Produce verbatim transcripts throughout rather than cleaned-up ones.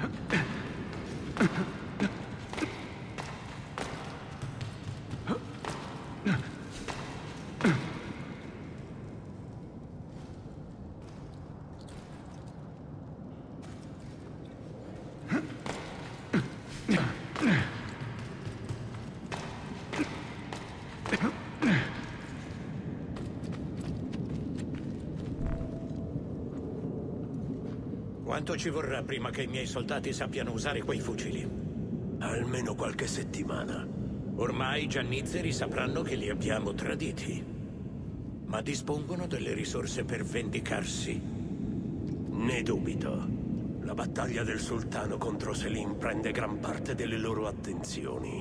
Quanto ci vorrà prima che i miei soldati sappiano usare quei fucili? Almeno qualche settimana. Ormai i giannizzeri sapranno che li abbiamo traditi. Ma dispongono delle risorse per vendicarsi? Ne dubito. La battaglia del sultano contro Selim prende gran parte delle loro attenzioni.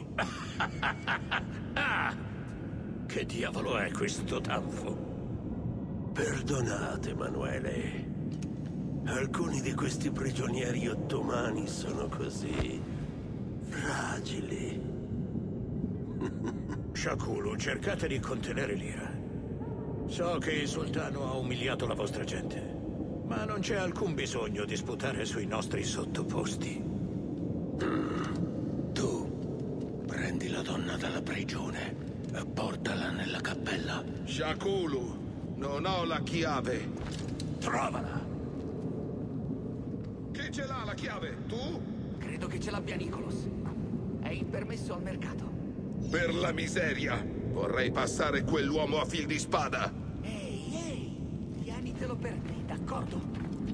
Ah! Che diavolo è questo tanfo? Perdonate, Emanuele. Alcuni di questi prigionieri ottomani sono così fragili. Shakulu, cercate di contenere l'ira. So che il sultano ha umiliato la vostra gente, ma non c'è alcun bisogno di sputare sui nostri sottoposti. Mm. Tu prendi la donna dalla prigione e portala nella cappella. Shakulu, non ho la chiave. Trovala. Chi ce l'ha la chiave? Tu? Credo che ce l'abbia Nicholas. È il permesso al mercato. Per la miseria! Vorrei passare quell'uomo a fil di spada! Ehi, ehi! Tienitelo per te, d'accordo?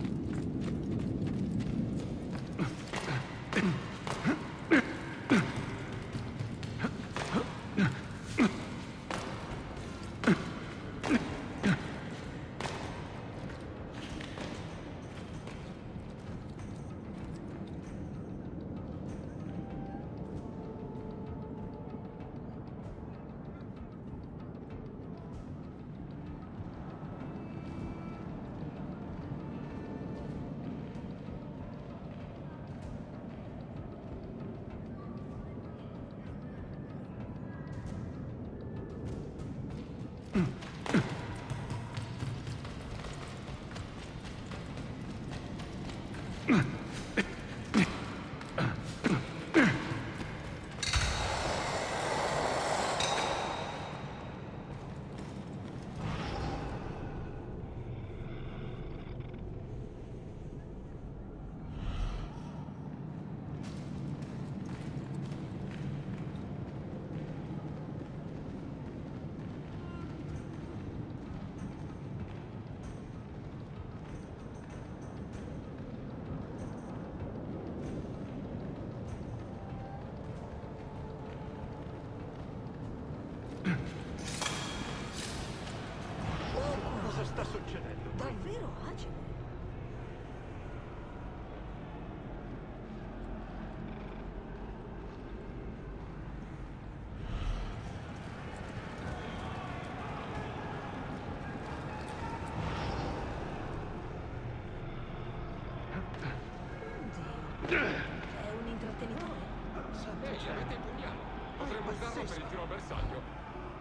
Cosa sta succedendo? Davvero agile. Oddio. È un intrattenitore. Ehi, avete il pugnale. Potremmo usarlo per il tiro a bersaglio.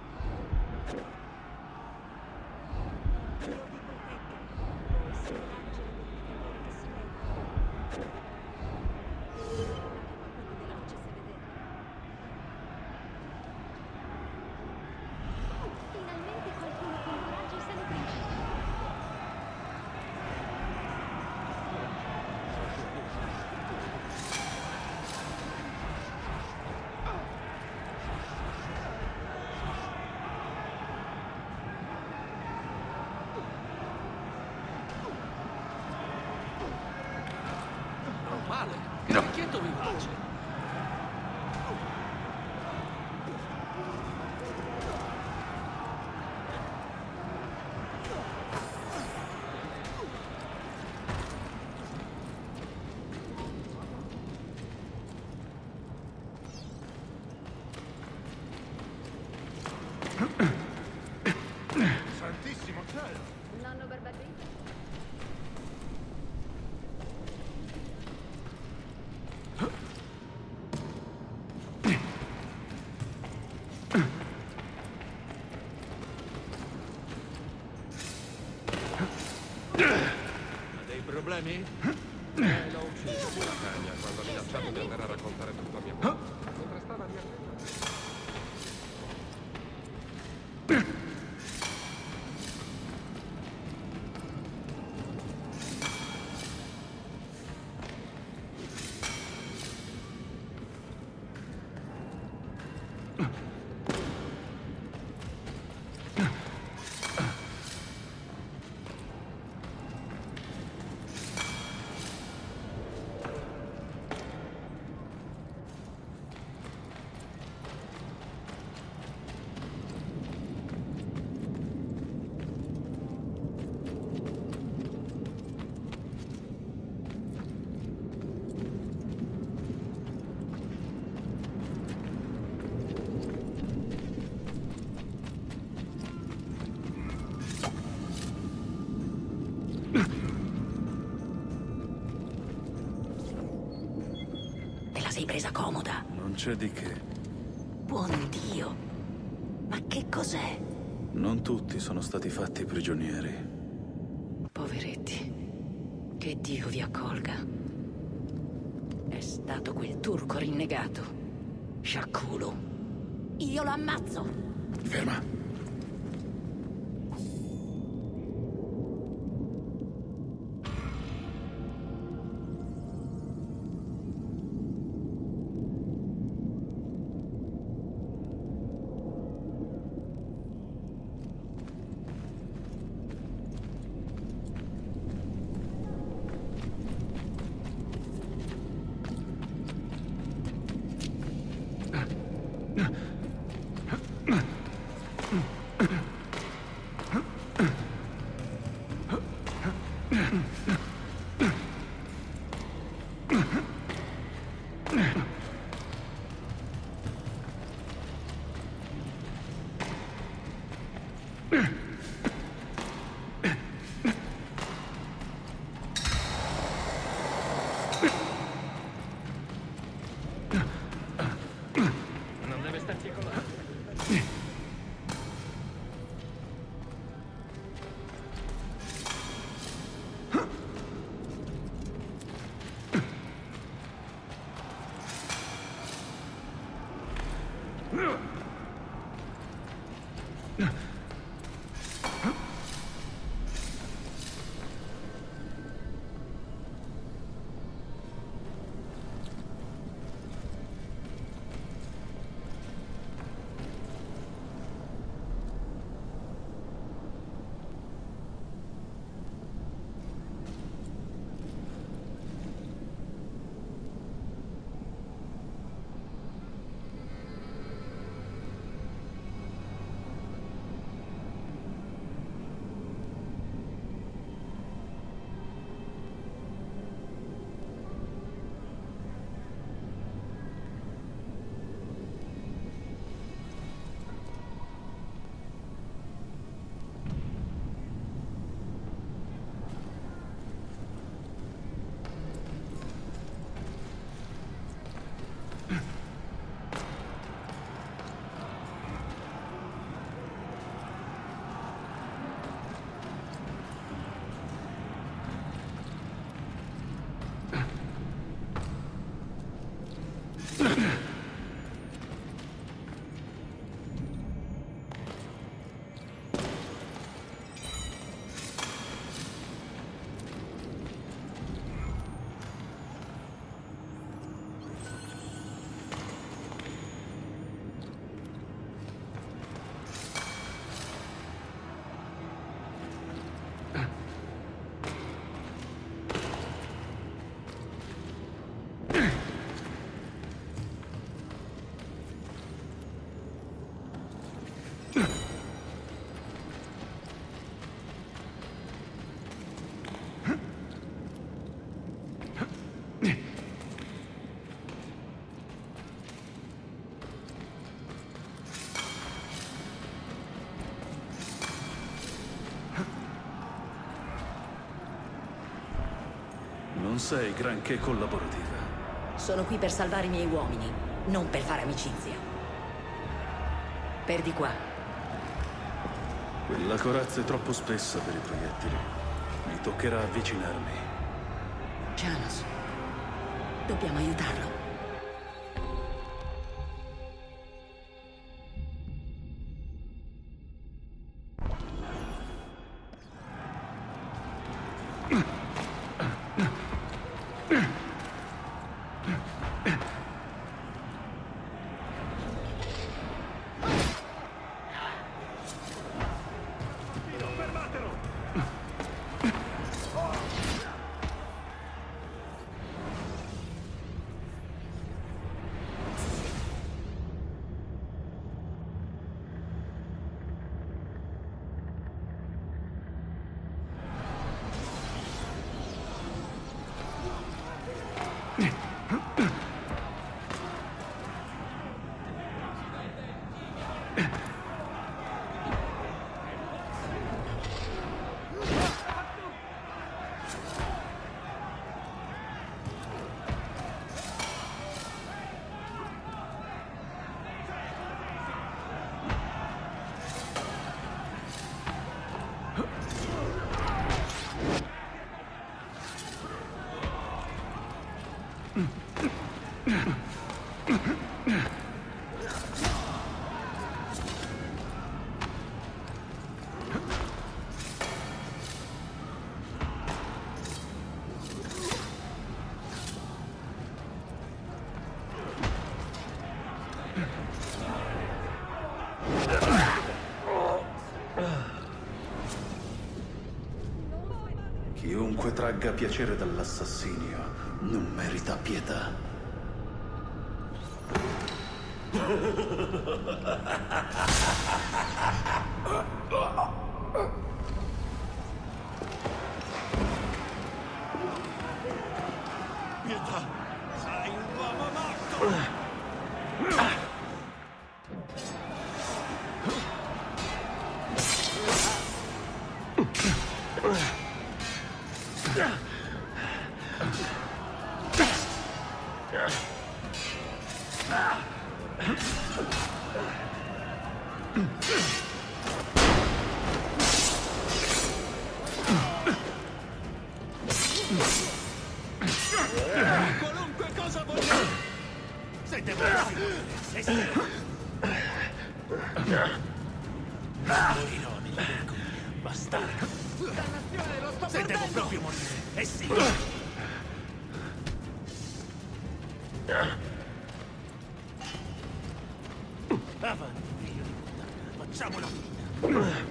Che vecchietto vivace! Santissimo cielo! Nonno Barbaglio? Ha dei problemi? Eh, l'ho ucciso con la cagna quando ha minacciato di andare a raccontare tutto a mia moglie. Mentre stava mia Sei presa comoda. Non c'è di che. Buon Dio. Ma che cos'è? Non tutti sono stati fatti prigionieri. Poveretti. Che Dio vi accolga. È stato quel turco rinnegato. Sciacculo. Io lo ammazzo. Ferma. Non deve starci con la... Non sei granché collaborativa. Sono qui per salvare i miei uomini, non per fare amicizia. Perdi qua. Quella corazza è troppo spessa per i proiettili. Mi toccherà avvicinarmi. Janos. Dobbiamo aiutarlo. Chiunque tragga piacere dall'assassinio non merita pietà. Pietà, sei un uomo morto! Qualunque cosa voglio! Siete bravi! Morirò nella vergogna, bastardo! Dannazione, lo sto Se devo proprio morire, e sì! Avanti, figlio di puttana, facciamola finita!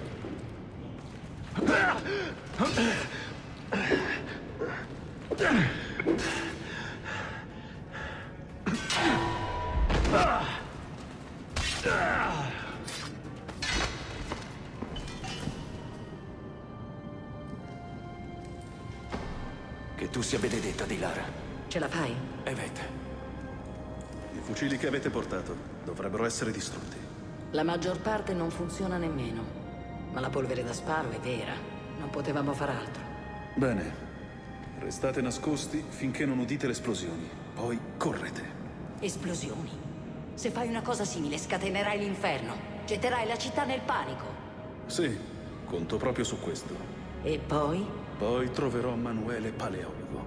Che tu sia benedetta, Dilara. Ce la fai? Evet. I fucili che avete portato dovrebbero essere distrutti. La maggior parte non funziona nemmeno. Ma la polvere da sparo è vera. Non potevamo far altro. Bene. Restate nascosti finché non udite le esplosioni. Poi correte. Esplosioni? Se fai una cosa simile, scatenerai l'inferno. Getterai la città nel panico. Sì, conto proprio su questo. E poi? Poi troverò Manuele Paleologo.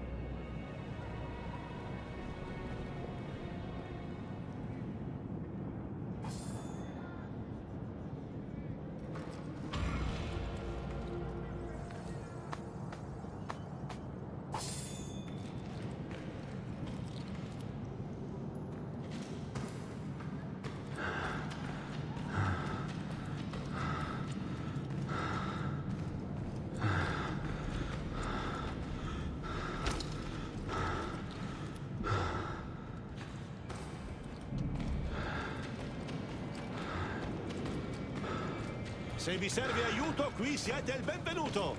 Se vi serve aiuto, qui siete il benvenuto!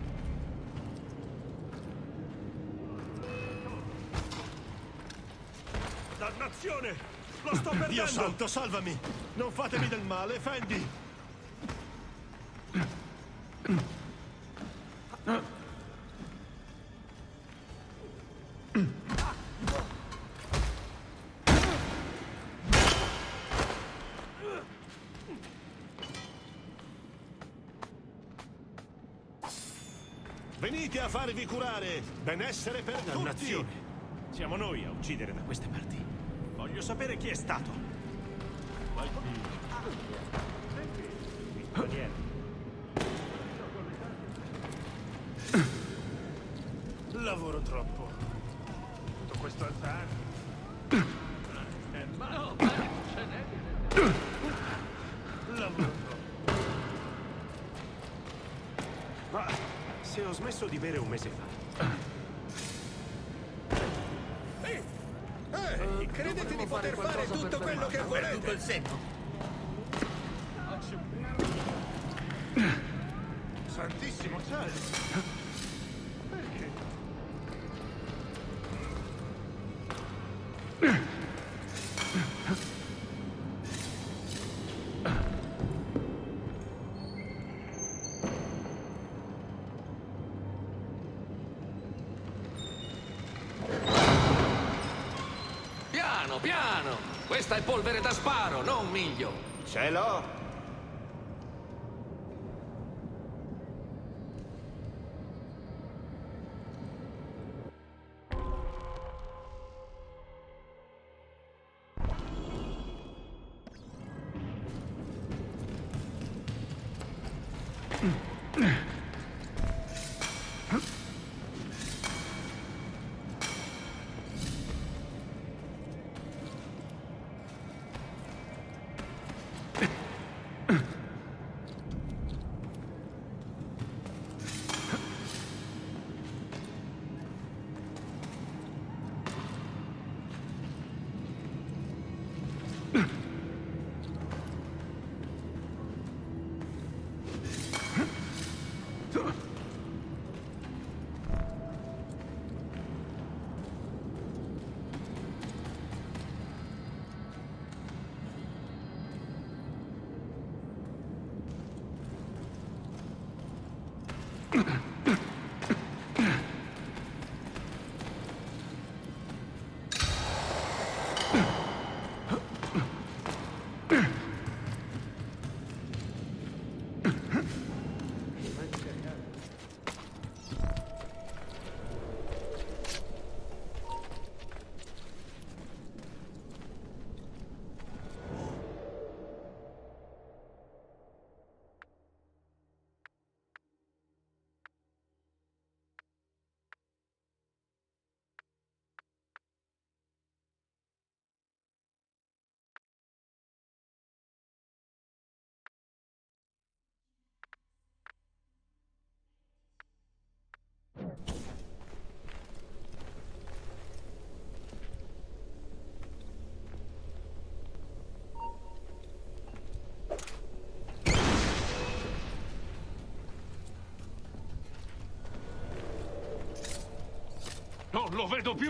Dannazione! Lo sto perdendo! Dio santo, salvami! Non fatemi del male, Fendi! Venite a farvi curare! Benessere per Dannazione! tutti! Siamo noi a uccidere da queste parti. Voglio sapere chi è stato. Vai qui. Lavoro troppo. Tutto questo alzare. Eh, ma no, ma ce n'è. Lavoro troppo. Ma se ho smesso di bere un mese fa. Ehi, credete di poter fare tutto quello che volete? Tutto il senno. Santissimo cielo! Perché? Piano, piano! Questa è polvere da sparo, non miglio! Ce l'ho! Non lo vedo più!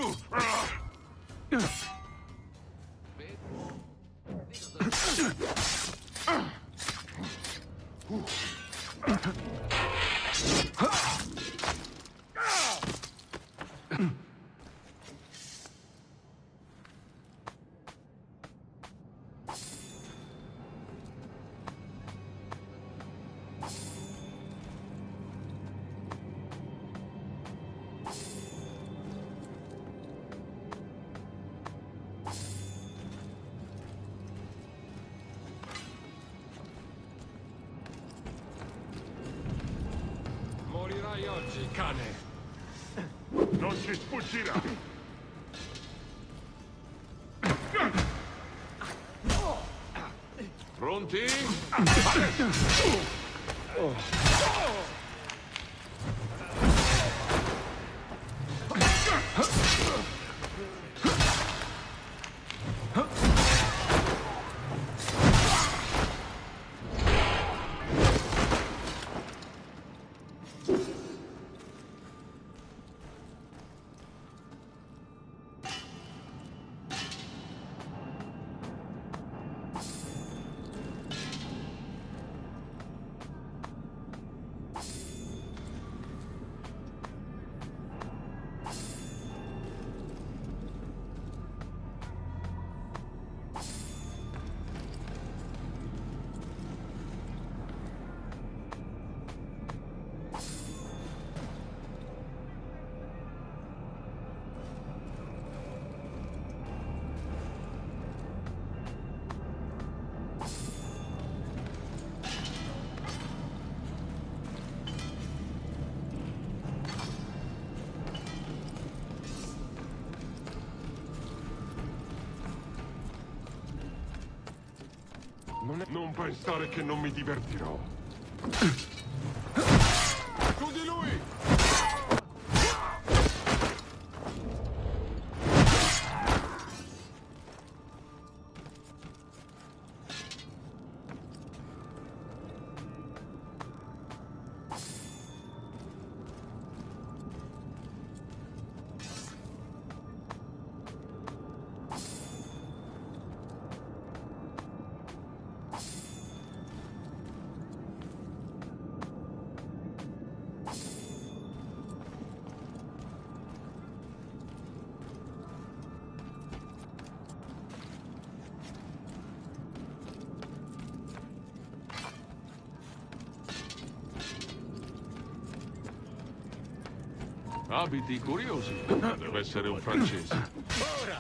Morirai oggi, cane! Non ci sfuggirà! Pronti? Non pensare che non mi divertirò. Su di lui! Abiti curiosi. Deve essere un francese. Ora!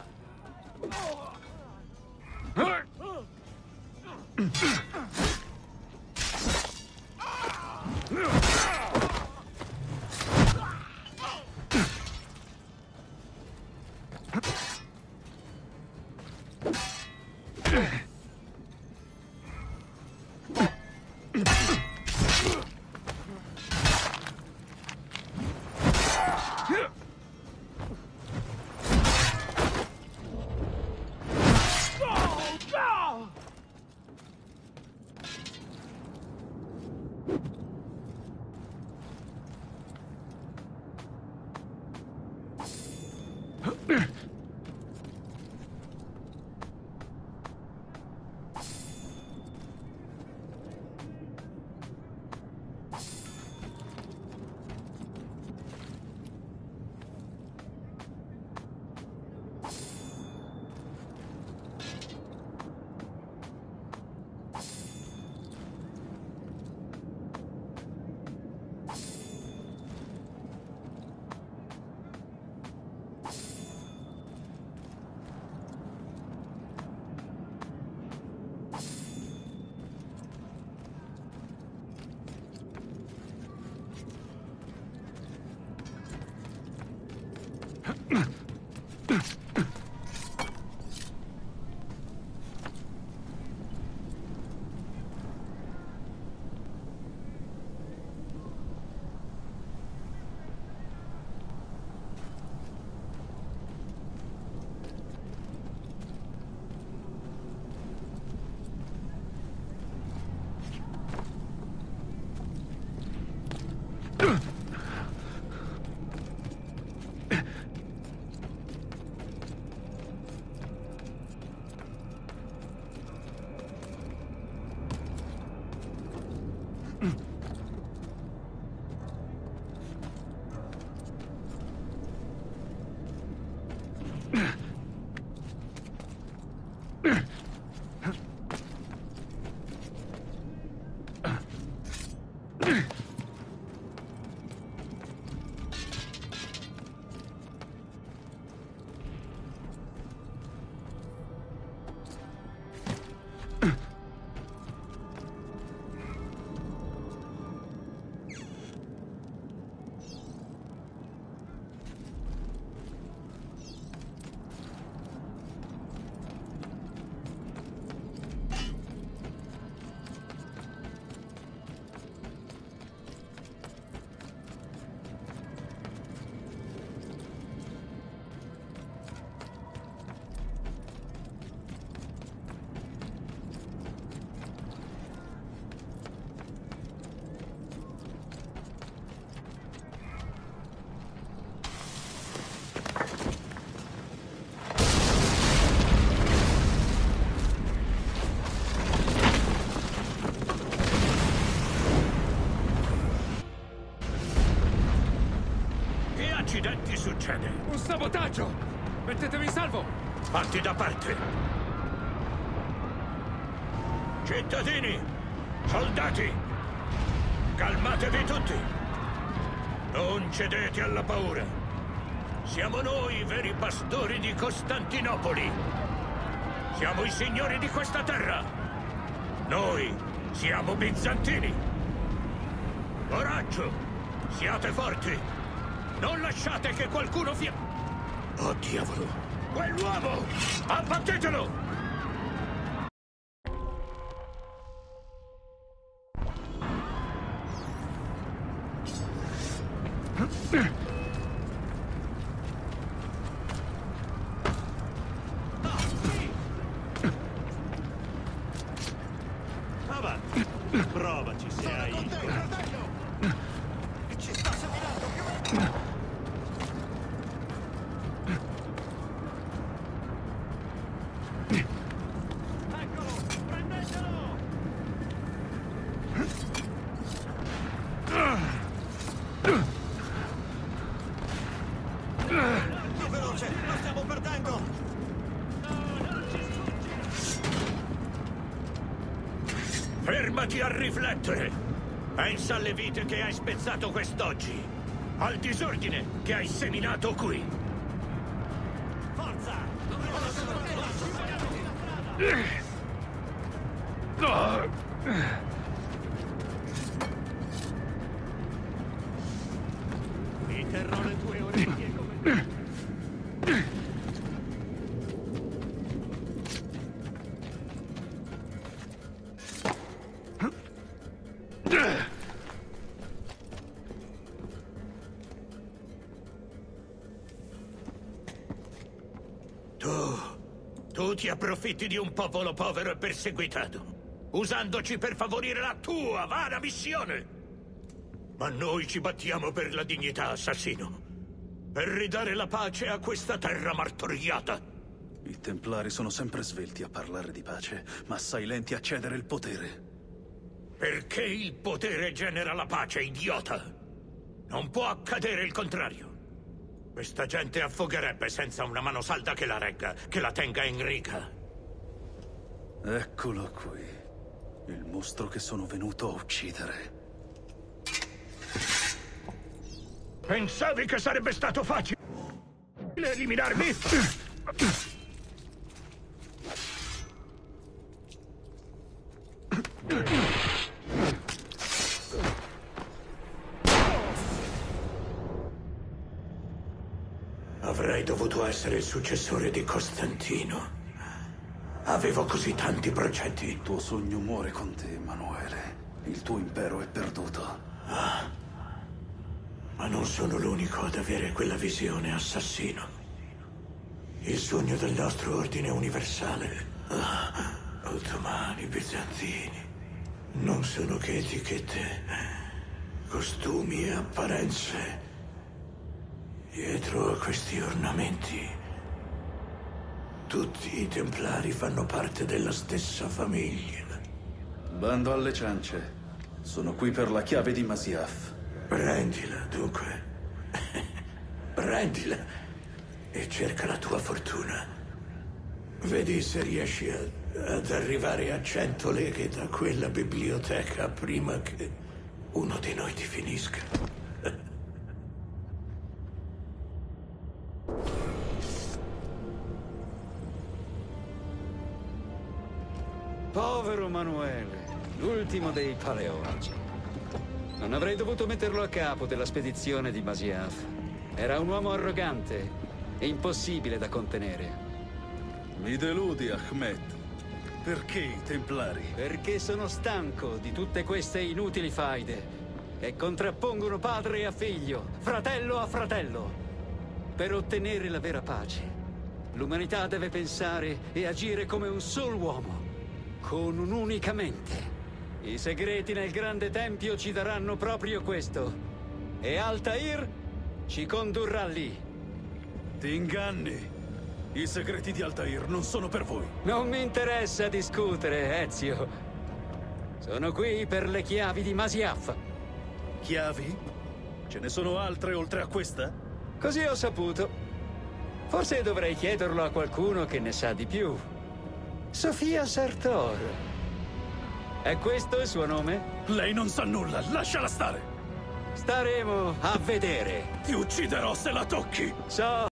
accidenti succede? Un sabotaggio! Mettetevi in salvo! Fatti da parte! Cittadini! Soldati! Calmatevi tutti! Non cedete alla paura! Siamo noi i veri pastori di Costantinopoli! Siamo i signori di questa terra! Noi siamo bizantini! Coraggio! Siate forti! Non lasciate che qualcuno vi... Oh, diavolo! Quell'uomo! Abbattetelo! Fermati a riflettere! Pensa alle vite che hai spezzato quest'oggi, al disordine che hai seminato qui. Forza! Mi terrò le tue orecchie come... Tu... tu ti approfitti di un popolo povero e perseguitato, usandoci per favorire la tua vana missione. Ma noi ci battiamo per la dignità, assassino. Per ridare la pace a questa terra martoriata. I Templari sono sempre svelti a parlare di pace, ma assai lenti a cedere il potere. Perché il potere genera la pace, idiota! Non può accadere il contrario. Questa gente affogherebbe senza una mano salda che la regga, che la tenga in riga. Eccolo qui. Il mostro che sono venuto a uccidere. Pensavi che sarebbe stato facile eliminarmi? Avrei dovuto essere il successore di Costantino. Avevo così tanti progetti. Il tuo sogno muore con te, Emanuele. Il tuo impero è perduto. Ah. Ma non sono l'unico ad avere quella visione, assassino. Il sogno del nostro ordine universale. Ah. Ottomani, bizantini. Non sono che etichette, costumi e apparenze. Dietro a questi ornamenti, tutti i Templari fanno parte della stessa famiglia. Bando alle ciance. Sono qui per la chiave di Masyaf. Prendila, dunque. Prendila e cerca la tua fortuna. Vedi se riesci a, ad arrivare a cento leghe da quella biblioteca prima che uno di noi ti finisca. Povero Emanuele, l'ultimo dei paleologi. Non avrei dovuto metterlo a capo della spedizione di Masyaf. Era un uomo arrogante e impossibile da contenere. Mi deludi, Ahmed. Perché i Templari? Perché sono stanco di tutte queste inutili faide che contrappongono padre a figlio, fratello a fratello. Per ottenere la vera pace, l'umanità deve pensare e agire come un solo uomo. Con un'unica mente. I segreti nel grande tempio ci daranno proprio questo. E Altair ci condurrà lì. Ti inganni. I segreti di Altair non sono per voi. Non mi interessa discutere, Ezio. Sono qui per le chiavi di Masyaf. Chiavi? Ce ne sono altre oltre a questa? Così ho saputo. Forse dovrei chiederlo a qualcuno che ne sa di più. Sofia Sartor. È questo il suo nome? Lei non sa nulla, lasciala stare! Staremo a vedere. Ti ucciderò se la tocchi! So...